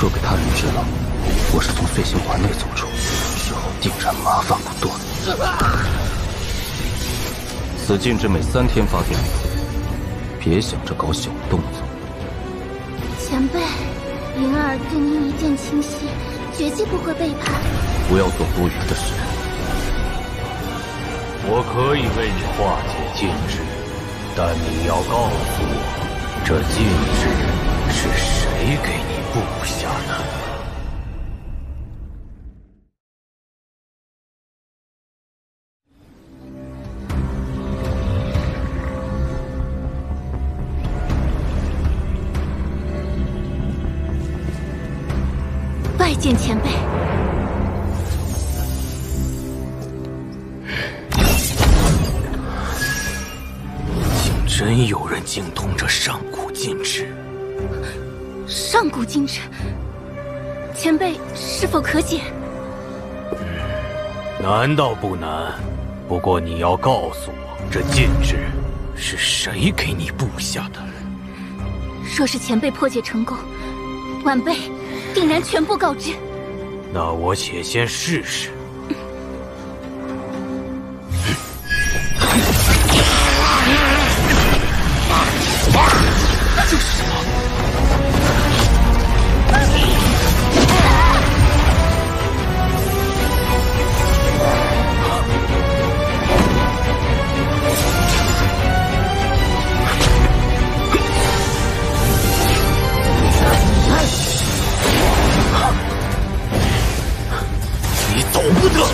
若被他人知道我是从碎星环内走出，之后定然麻烦不断。此禁制每3天发电，别想着搞小动作。 前辈，灵儿对您一见倾心，绝技不会背叛。 不要做多余的事。 我可以为你化解禁制，但你要告诉我，这禁制是谁给你布下的？ 拜见前辈。 竟真有人精通这上古禁制。 上古禁制，前辈是否可解？ 难道不难？不过你要告诉我，这禁制是谁给你布下的？ 若是前辈破解成功，晚辈定然全部告知。 那我且先试试。 这是什么？ 你走不得！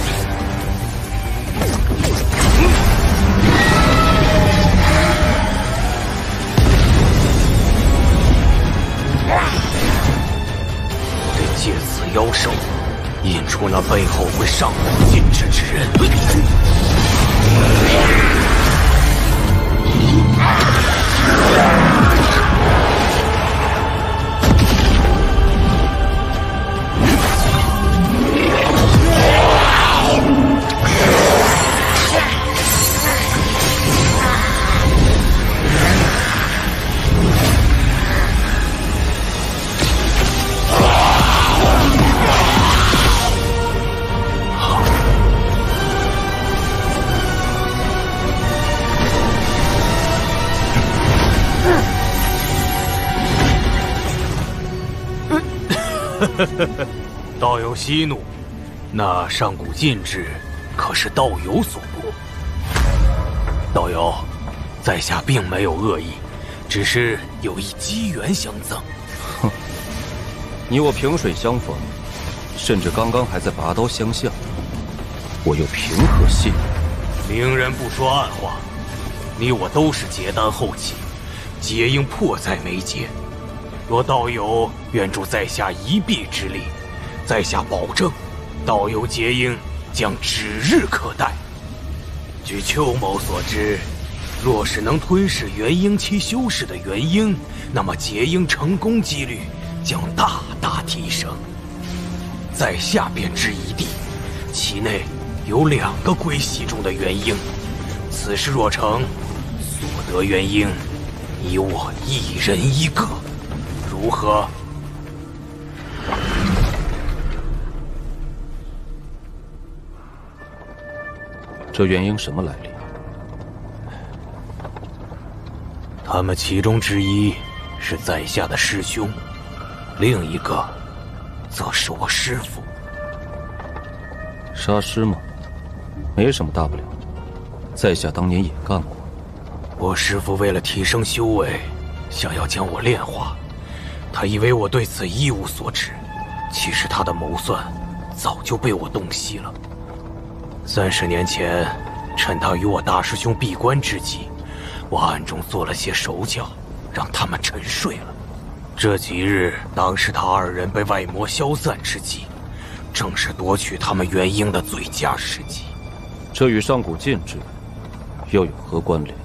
得借此妖兽，引出那背后会上古禁制之人。道友息怒，那上古禁制可是道友所布。道友，在下并没有恶意，只是有一机缘相赠。 哼，你我萍水相逢，甚至刚刚还在拔刀相向，我又凭何信任？ 明人不说暗话，你我都是结丹后期，结应迫在眉睫。若道友愿助在下一臂之力，在下保证，道友结婴将指日可待。据邱某所知，若是能吞噬元婴期修士的元婴，那么结婴成功几率将大大提升。在下便知一地，其内有2个归系中的元婴，此事若成，所得元婴，以我一人1个。如何？ 这元婴什么来历？ 他们其中之一是在下的师兄，另一个则是我师父。 杀师吗？没什么大不了，在下当年也干过。 我师父为了提升修为，想要将我炼化。他以为我对此一无所知，其实他的谋算早就被我洞悉了。30年前，趁他与我大师兄闭关之际，我暗中做了些手脚，让他们沉睡了。这几日，当时他2人被外魔消散之际，正是夺取他们元婴的最佳时机。 这与上古禁制又有何关联？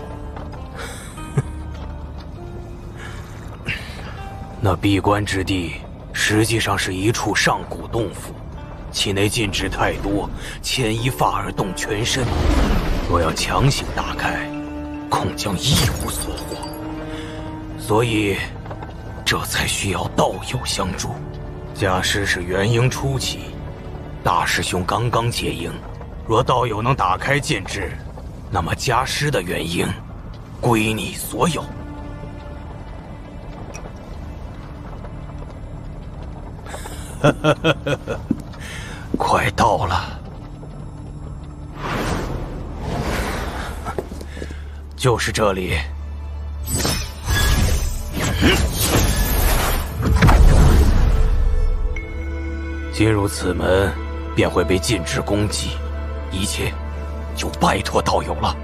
那闭关之地实际上是一处上古洞府，其内禁制太多，牵一发而动全身。若要强行打开，恐将一无所获。所以，这才需要道友相助。 家师是元婴初期，大师兄刚刚结婴。若道友能打开禁制，那么家师的元婴归你所有。快到了，就是这里。进入此门，便会被禁止攻击，一切就拜托道友了。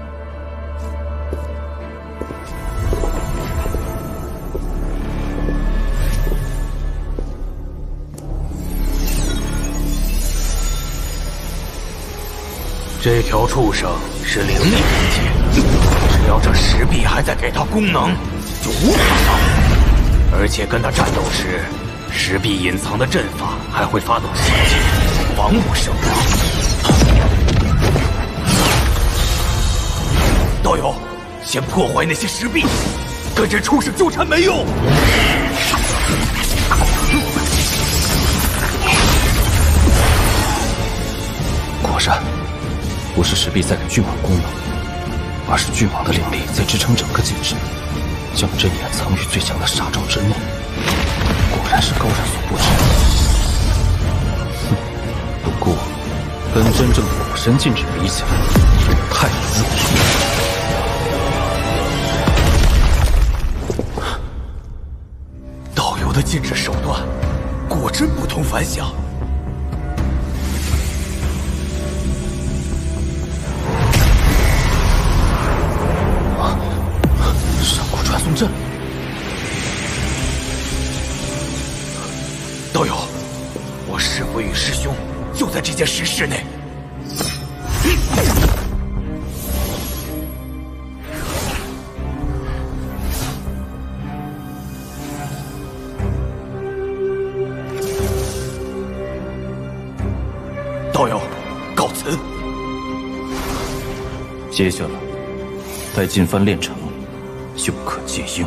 这条畜生是灵力边界，只要这石壁还在给他功能，就无法伤害。而且跟他战斗时，石壁隐藏的阵法还会发动袭击，防我胜亡。道友，先破坏那些石壁，跟这畜生纠缠没用。 果然，不是石壁在给巨蟒功能，而是巨蟒的灵力在支撑整个禁制，将针眼藏于最强的杀招之内。果然是高人所不知。不过，跟真正的火神禁制比起来，太弱了。 道友的禁制手段，果真不同凡响。 上古传送阵。 道友，我师父与师兄就在这间石室内。道友，告辞。 接下来，待金幡炼成，就可结婴。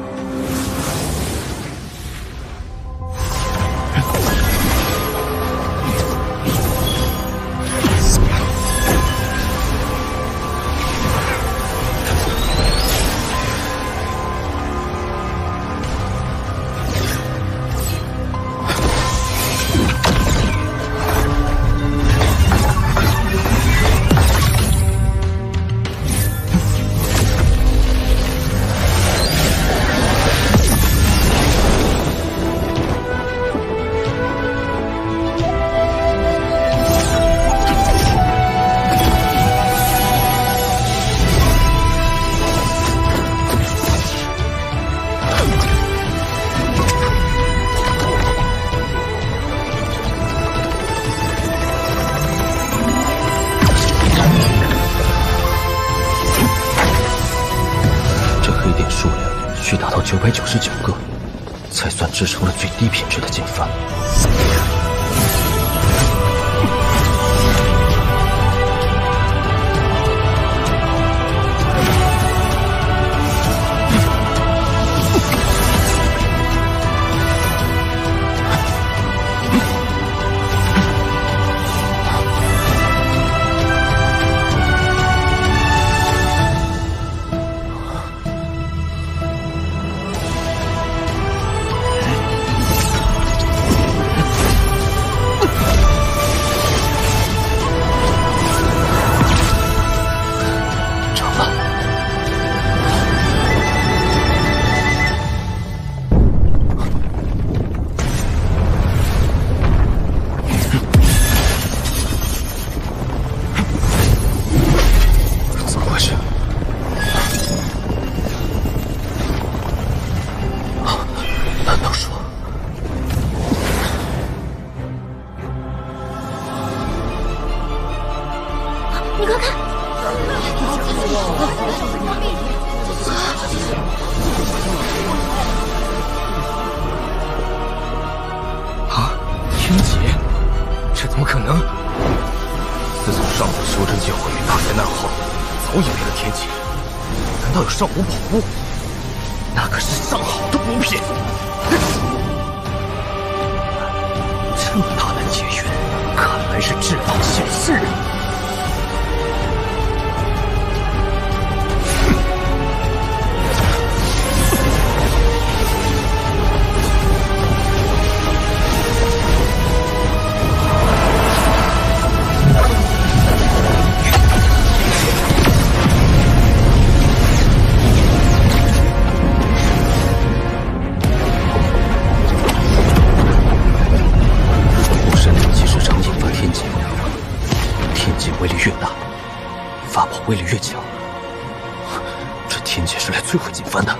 需达到999个，才算制成了最低品质的金幡。 你快看！ 啊，天劫！这怎么可能？ 自从上古修真界毁于大灾难后，早已没了天劫。难道有上古宝物？那可是上好的补品。 这么大胆结缘，看来是智方显世人。威力越强，这天劫是来摧毁锦帆的。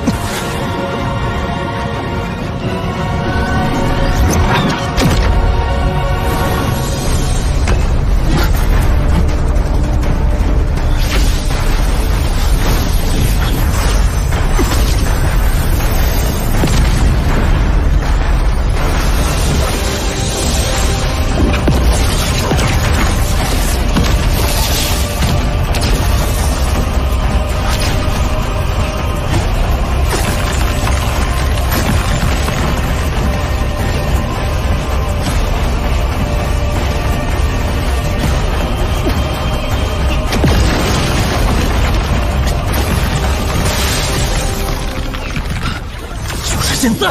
现在，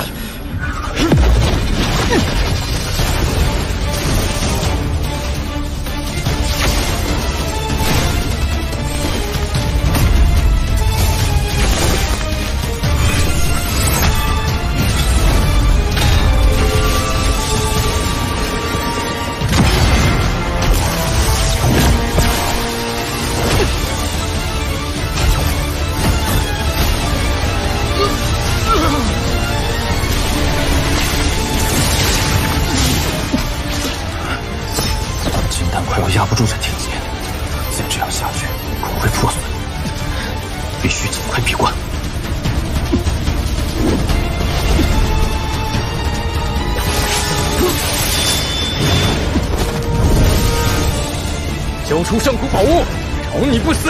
快要压不住这天劫，再这样下去恐会破损，必须尽快闭关。 交出上古宝物，饶你不死！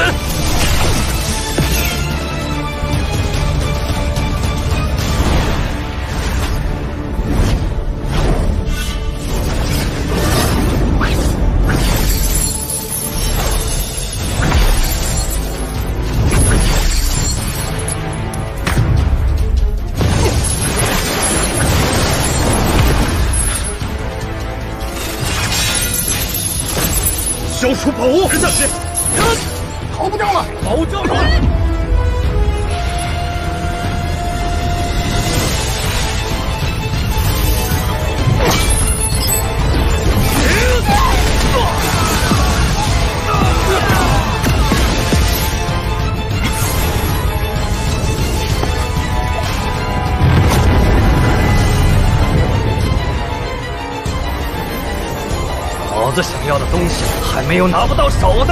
交出宝物！人下去，逃不掉了！保证住！老子想要的东西还没有拿不到手的，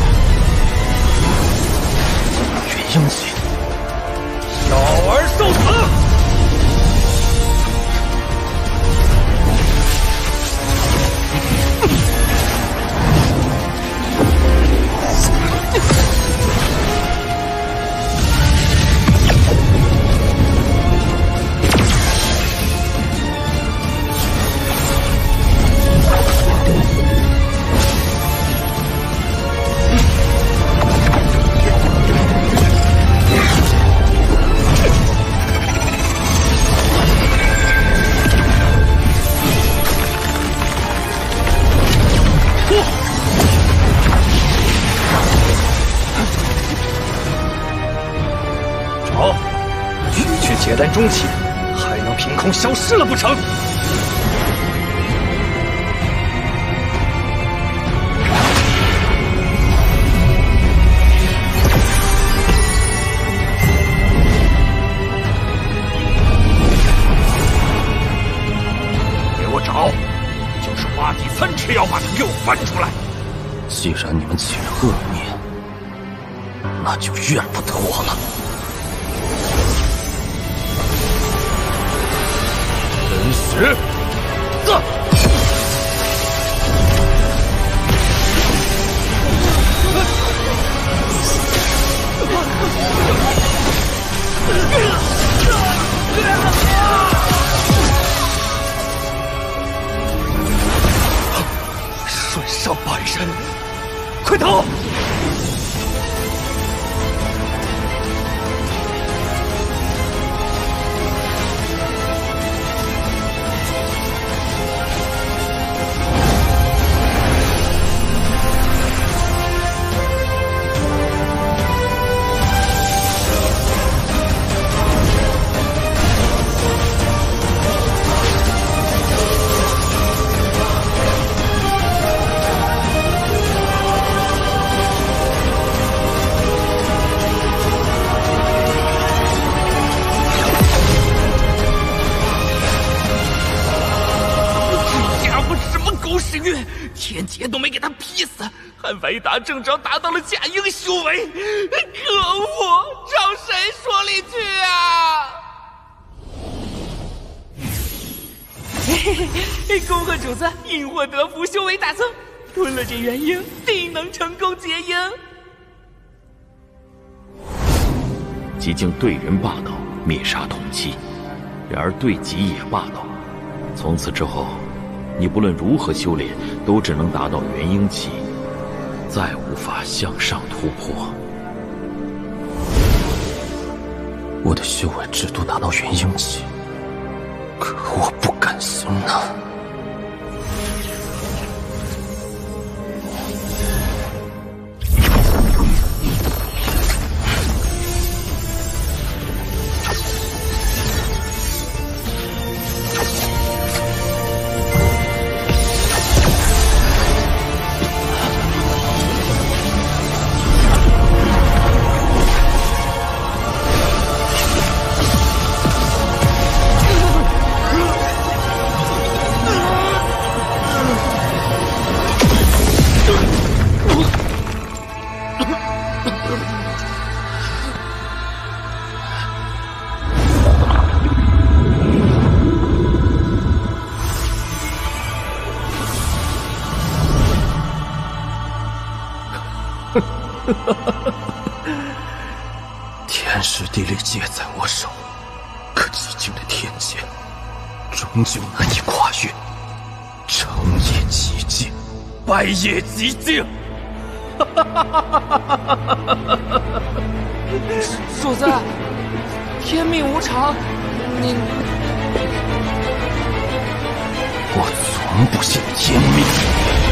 元婴级， 小儿受死！结丹中期，还能凭空消失了不成？给我找，就是挖地3尺，要把它给我翻出来！ 既然你们起了恶念，那就怨不得我了。 真实4。 上半身，快逃！ 天劫都没给他劈死，还歪打正着达到了假英修为，可恶！找谁说理去啊？嘿嘿，恭贺主子因祸得福，修为大增，吞了这元婴，定能成功结婴。 即竟对人霸道，灭杀同妻；然而对己也霸道。从此之后，你不论如何修炼，都只能达到元婴期，再无法向上突破。我的修为只度达到元婴期，可我不甘心啊！天时地利皆在我手，可寂静的天劫终究难以跨越。成也极境，败也极境。 主子，天命无常，你…… 我从不信天命。